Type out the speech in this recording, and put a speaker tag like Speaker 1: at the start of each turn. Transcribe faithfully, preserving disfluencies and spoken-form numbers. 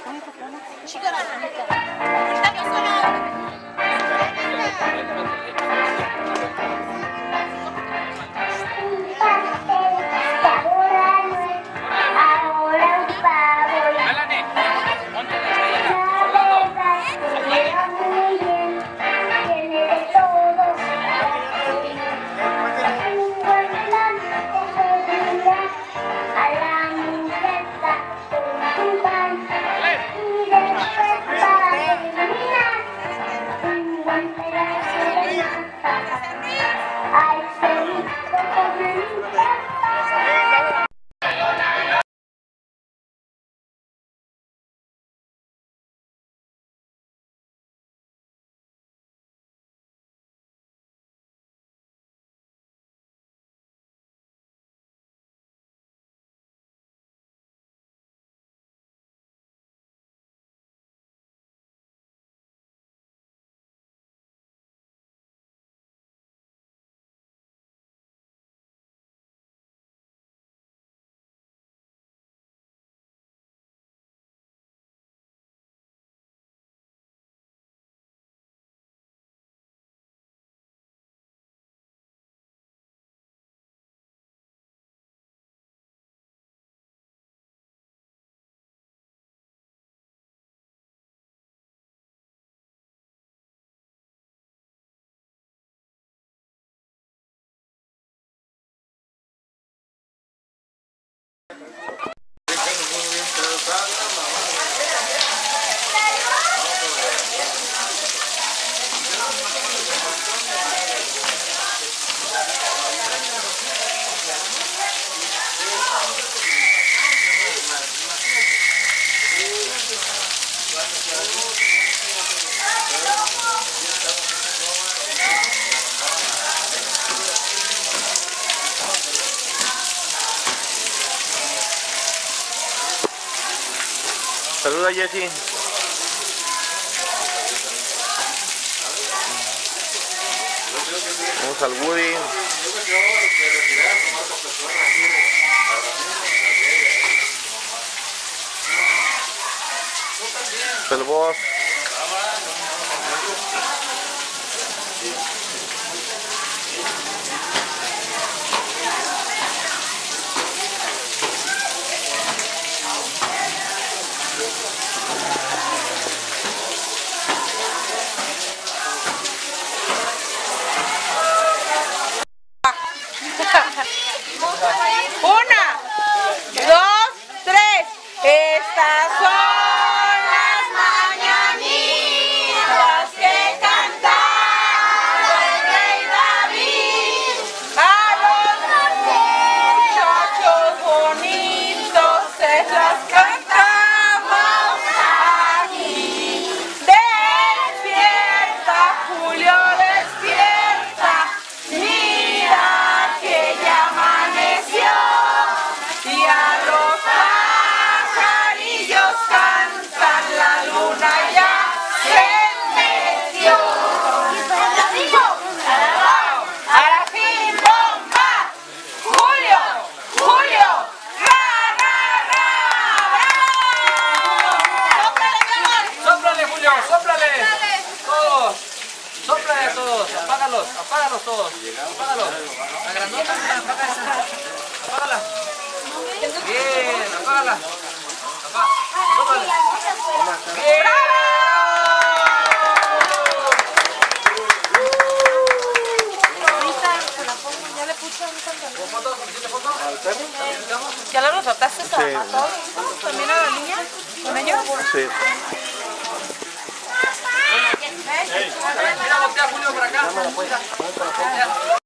Speaker 1: Chica la ramita. Ahorita que solo...
Speaker 2: Saluda, Jessy. Vamos al Woody. El boss.
Speaker 1: Una, dos, tres. Estas son las mañanitas que cantaba el rey David a los muchachos bonitos. Se las cantamos aquí. Despierta, Julio, despierta. Mira que ya amaneció y a los pajarillos cantan, la luna ya se metió. A la fin bomba, Julio, Julio, ra, ra, ra, bravo. ¡Sóplale, mi amor!
Speaker 3: ¡Sóplale, Julio! ¡Sóplale! Todos. ¡Sóplale a todos! ¡Apágalos! ¡Apágalos todos! ¡Apágalos! La grandota, apágala. Apágala. Bien, apágala. Apá. Sóplale. Bien.
Speaker 1: ¿Ya le puse un pantalón?
Speaker 3: ¿Foto? ¿Hiciste foto? ¿Al perro?
Speaker 1: ¿Ya lo resaltaste
Speaker 2: Sí.
Speaker 1: a todos? ¿También a la niña? ¿Con ellos?
Speaker 2: Sí.
Speaker 3: Mira, voltea Julio para acá. Mira.